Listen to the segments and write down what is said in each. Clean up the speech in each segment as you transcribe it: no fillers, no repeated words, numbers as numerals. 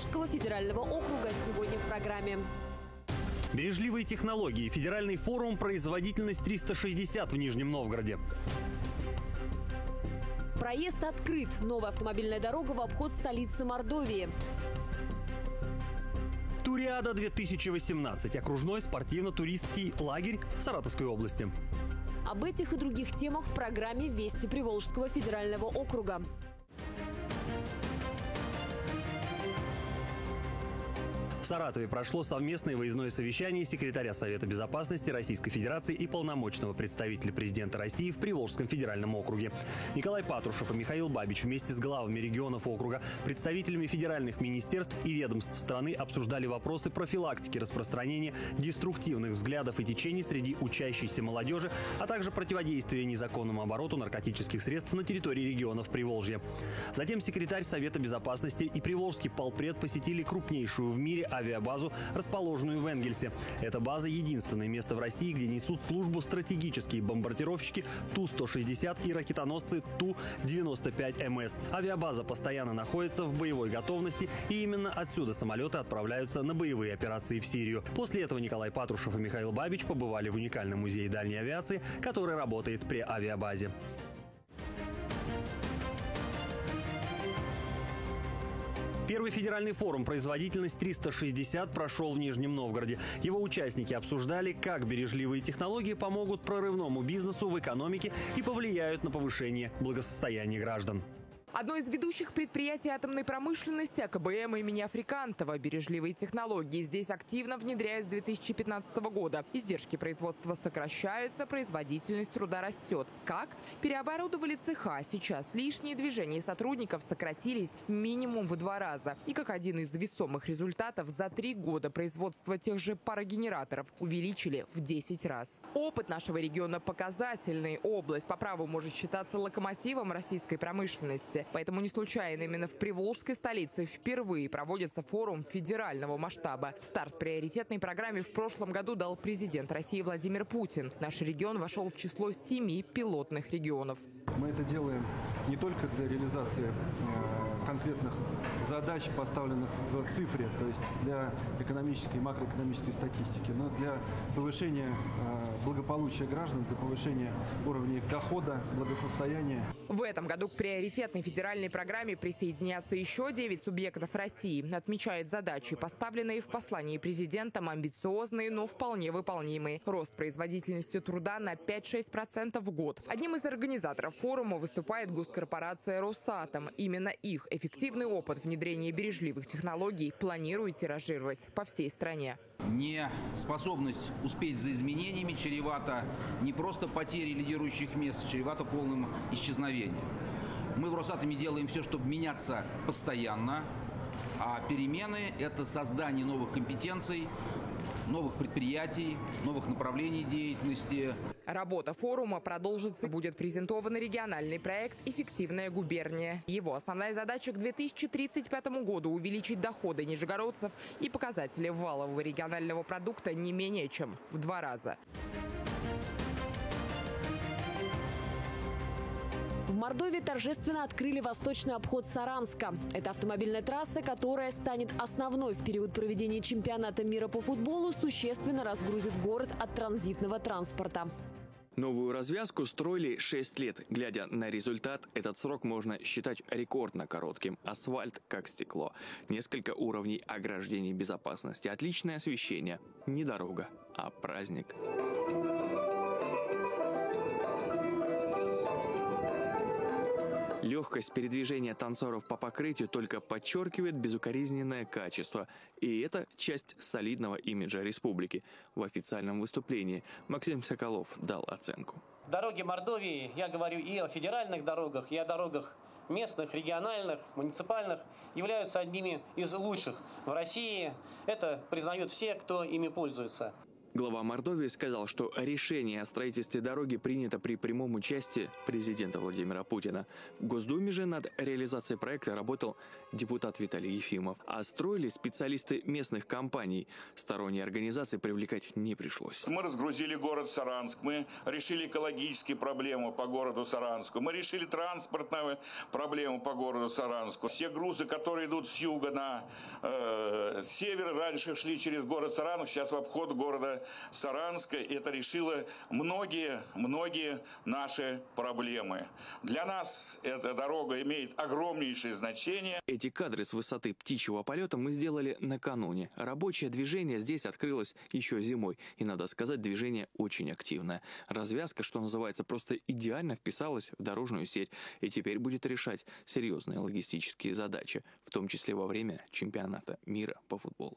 Приволжского федерального округа сегодня в программе. Бережливые технологии. Федеральный форум «Производительность 360» в Нижнем Новгороде. Проезд открыт. Новая автомобильная дорога в обход столицы Мордовии. Туриада-2018. Окружной спортивно-туристский лагерь в Саратовской области. Об этих и других темах в программе «Вести Приволжского федерального округа». В Саратове прошло совместное выездное совещание секретаря Совета безопасности Российской Федерации и полномочного представителя президента России в Приволжском федеральном округе. Николай Патрушев и Михаил Бабич вместе с главами регионов округа, представителями федеральных министерств и ведомств страны обсуждали вопросы профилактики распространения деструктивных взглядов и течений среди учащейся молодежи, а также противодействия незаконному обороту наркотических средств на территории регионов Приволжья. Затем секретарь Совета безопасности и приволжский полпред посетили крупнейшую в мире авиабазу, расположенную в Энгельсе. Эта база — единственное место в России, где несут службу стратегические бомбардировщики Ту-160 и ракетоносцы Ту-95МС. Авиабаза постоянно находится в боевой готовности, и именно отсюда самолеты отправляются на боевые операции в Сирию. После этого Николай Патрушев и Михаил Бабич побывали в уникальном музее дальней авиации, который работает при авиабазе. Первый федеральный форум «Производительность 360» прошел в Нижнем Новгороде. Его участники обсуждали, как бережливые технологии помогут прорывному бизнесу в экономике и повлияют на повышение благосостояния граждан. Одно из ведущих предприятий атомной промышленности АКБМ имени Африкантова. Бережливые технологии здесь активно внедряют с 2015 года. Издержки производства сокращаются, производительность труда растет. Как? Переоборудовали цеха. Сейчас лишние движения сотрудников сократились минимум в 2 раза. И как один из весомых результатов, за 3 года производство тех же парогенераторов увеличили в 10 раз. Опыт нашего региона показательный. Область по праву может считаться локомотивом российской промышленности. Поэтому не случайно именно в приволжской столице впервые проводится форум федерального масштаба. Старт приоритетной программе в прошлом году дал президент России Владимир Путин. Наш регион вошел в число 7 пилотных регионов. Мы это делаем не только для реализации конкретных задач, поставленных в цифре, то есть для экономической и макроэкономической статистики, но для повышения благополучия граждан, для повышения уровня их дохода, благосостояния. В этом году к приоритетной федеральной программе присоединятся еще 9 субъектов России. Отмечают задачи, поставленные в послании президентом, амбициозные, но вполне выполнимые. Рост производительности труда на 5-6% в год. Одним из организаторов форума выступает госкорпорация «Росатом». Именно их эффективный опыт внедрения бережливых технологий планируют тиражировать по всей стране. Неспособность успеть за изменениями чревата не просто потерей лидирующих мест, чревата полным исчезновением. Мы в Росатоме делаем все, чтобы меняться постоянно, а перемены – это создание новых компетенций, новых предприятий, новых направлений деятельности. Работа форума продолжится. Будет презентован региональный проект «Эффективная губерния». Его основная задача к 2035 году – увеличить доходы нижегородцев и показатели валового регионального продукта не менее чем в 2 раза. В Мордовии торжественно открыли восточный обход Саранска. Это автомобильная трасса, которая станет основной в период проведения чемпионата мира по футболу, существенно разгрузит город от транзитного транспорта. Новую развязку строили 6 лет. Глядя на результат, этот срок можно считать рекордно коротким. Асфальт как стекло. Несколько уровней ограждений безопасности. Отличное освещение. Не дорога, а праздник. Легкость передвижения танцоров по покрытию только подчеркивает безукоризненное качество. И это часть солидного имиджа республики. В официальном выступлении Максим Соколов дал оценку. Дороги Мордовии, я говорю и о федеральных дорогах, и о дорогах местных, региональных, муниципальных, являются одними из лучших в России. Это признают все, кто ими пользуется. Глава Мордовии сказал, что решение о строительстве дороги принято при прямом участии президента Владимира Путина. В Госдуме же над реализацией проекта работал депутат Виталий Ефимов. А строили специалисты местных компаний. Сторонние организации привлекать не пришлось. Мы разгрузили город Саранск, мы решили экологические проблемы по городу Саранску, мы решили транспортную проблему по городу Саранску. Все грузы, которые идут с юга на север, раньше шли через город Саранск, сейчас в обход города Саранска. Это решило многие наши проблемы. Для нас эта дорога имеет огромнейшее значение. Эти кадры с высоты птичьего полета мы сделали накануне. Рабочее движение здесь открылось еще зимой. И, надо сказать, движение очень активное. Развязка, что называется, просто идеально вписалась в дорожную сеть. И теперь будет решать серьезные логистические задачи, в том числе во время чемпионата мира по футболу.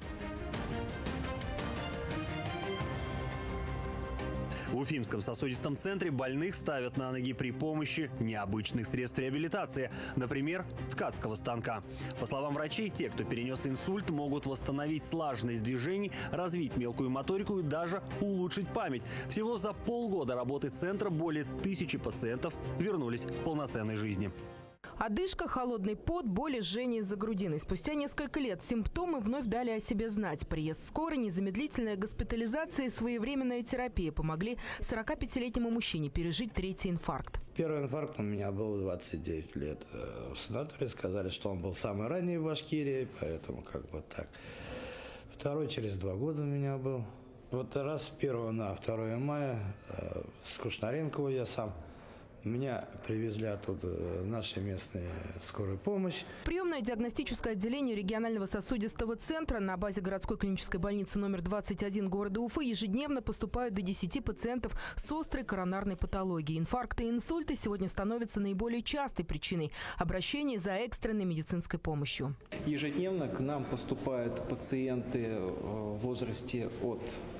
В Уфимском сосудистом центре больных ставят на ноги при помощи необычных средств реабилитации, например, ткацкого станка. По словам врачей, те, кто перенес инсульт, могут восстановить слаженность движений, развить мелкую моторику и даже улучшить память. Всего за полгода работы центра более 1000 пациентов вернулись к полноценной жизни. Одышка, холодный пот, боли, жжение из-за грудины. Спустя несколько лет симптомы вновь дали о себе знать. Приезд скорой, незамедлительная госпитализация и своевременная терапия помогли 45-летнему мужчине пережить третий инфаркт. Первый инфаркт у меня был в 29 лет. В санатории сказали, что он был самый ранний в Башкирии, поэтому как бы так. Второй через 2 года у меня был. Вот раз с 1 на 2 мая с Кушнаренкова я сам. Меня привезли оттуда наши местные скорую помощь. Приемное диагностическое отделение регионального сосудистого центра на базе городской клинической больницы номер 21 города Уфы ежедневно поступают до 10 пациентов с острой коронарной патологией. Инфаркты и инсульты сегодня становятся наиболее частой причиной обращения за экстренной медицинской помощью. Ежедневно к нам поступают пациенты в возрасте от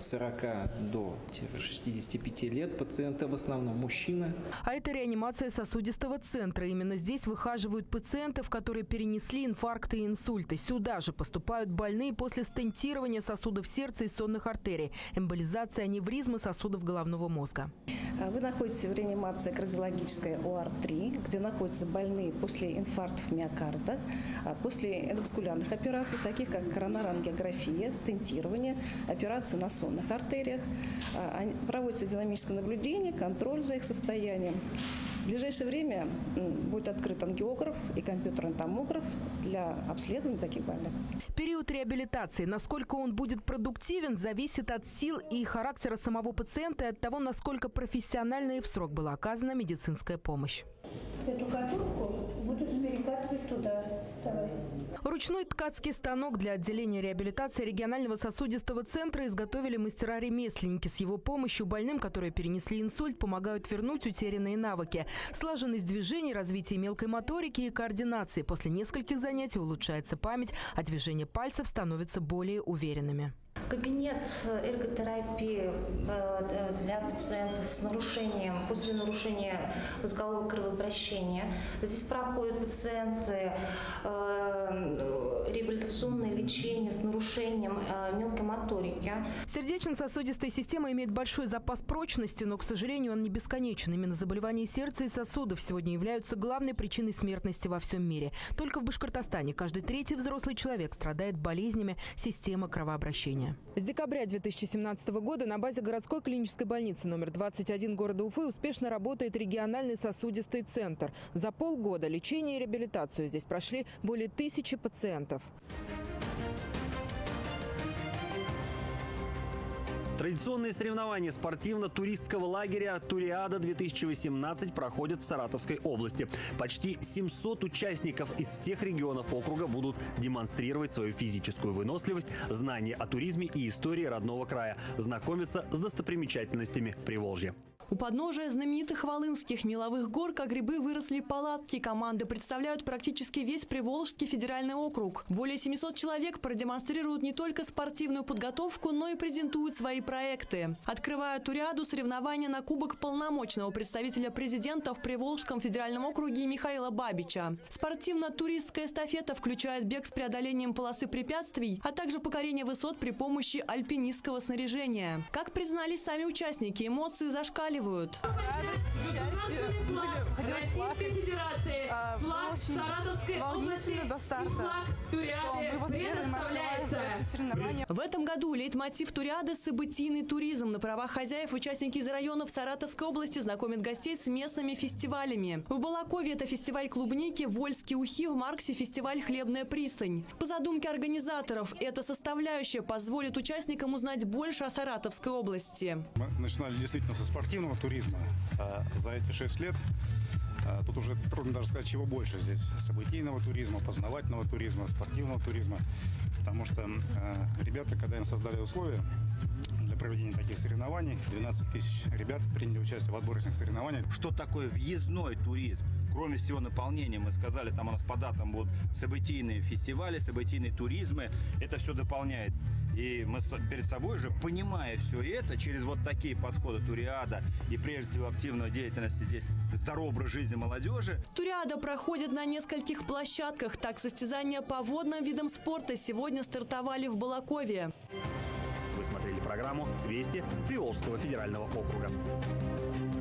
40 до 65 лет. Пациенты в основном мужчины. А это реанимация сосудистого центра. Именно здесь выхаживают пациентов, которые перенесли инфаркты и инсульты. Сюда же поступают больные после стентирования сосудов сердца и сонных артерий, эмболизации аневризмы сосудов головного мозга. Вы находитесь в реанимации кардиологической ОАР-3, где находятся больные после инфарктов миокарда, после эндоваскулярных операций, таких как коронарангиография, стентирование, операции на сонных артериях. Проводится динамическое наблюдение, контроль за их состоянием. В ближайшее время будет открыт ангиограф и компьютерный томограф для обследования таких больных. Период реабилитации, насколько он будет продуктивен, зависит от сил и характера самого пациента и от того, насколько профессионально и в срок была оказана медицинская помощь. Эту катушку будешь перекатывать туда. Давай. Ручной ткацкий станок для отделения реабилитации регионального сосудистого центра изготовили мастера-ремесленники. С его помощью больным, которые перенесли инсульт, помогают вернуть утерянные навыки. Слаженность движений, развитие мелкой моторики и координации. После нескольких занятий улучшается память, а движения пальцев становятся более уверенными. Кабинет эрготерапии для пациентов с нарушением, после нарушения мозгового кровообращения. Здесь проходят пациенты реабилитационное лечение с нарушением мелкой моторики. Сердечно-сосудистая система имеет большой запас прочности, но, к сожалению, он не бесконечен. Именно заболевания сердца и сосудов сегодня являются главной причиной смертности во всем мире. Только в Башкортостане каждый третий взрослый человек страдает болезнями системы кровообращения. С декабря 2017 года на базе городской клинической больницы номер 21 города Уфы успешно работает региональный сосудистый центр. За полгода лечение и реабилитацию здесь прошли более 1000 пациентов. Традиционные соревнования спортивно-туристского лагеря «Туриада-2018» проходят в Саратовской области. Почти 700 участников из всех регионов округа будут демонстрировать свою физическую выносливость, знания о туризме и истории родного края, знакомиться с достопримечательностями Приволжья. У подножия знаменитых Волынских меловых гор, как грибы, выросли палатки. Команды представляют практически весь Приволжский федеральный округ. Более 700 человек продемонстрируют не только спортивную подготовку, но и презентуют свои проекты. Открывают туриаду соревнования на кубок полномочного представителя президента в Приволжском федеральном округе Михаила Бабича. Спортивно-туристская эстафета включает бег с преодолением полосы препятствий, а также покорение высот при помощи альпинистского снаряжения. Как признались сами участники, эмоции зашкаливают. Хотелось плакать. Было очень волнительно до старта, что мы вот первыми открываем эти соревнования. В этом году лейтмотив туриады – событийный туризм. На правах хозяев участники из районов Саратовской области знакомят гостей с местными фестивалями. В Балакове это фестиваль клубники, в Вольске ухи, в Марксе фестиваль «Хлебная пристань». По задумке организаторов, эта составляющая позволит участникам узнать больше о Саратовской области. Мы начинали действительно со спортивного туризма. За эти 6 лет тут уже трудно даже сказать, чего больше здесь. Событийного туризма, познавательного туризма, спортивного туризма. Потому что ребята, когда им создали условия для проведения таких соревнований, 12 тысяч ребят приняли участие в отборочных соревнованиях. Что такое въездной туризм? Кроме всего наполнения, мы сказали, там у нас по датам будут событийные фестивали, событийные туризмы. Это все дополняет. И мы перед собой же, понимая все это, через вот такие подходы туриада и прежде всего активную деятельность здесь, здоровый образ жизни молодежи. Туриада проходит на нескольких площадках. Так, состязания по водным видам спорта сегодня стартовали в Балакове. Вы смотрели программу «Вести Приволжского федерального округа».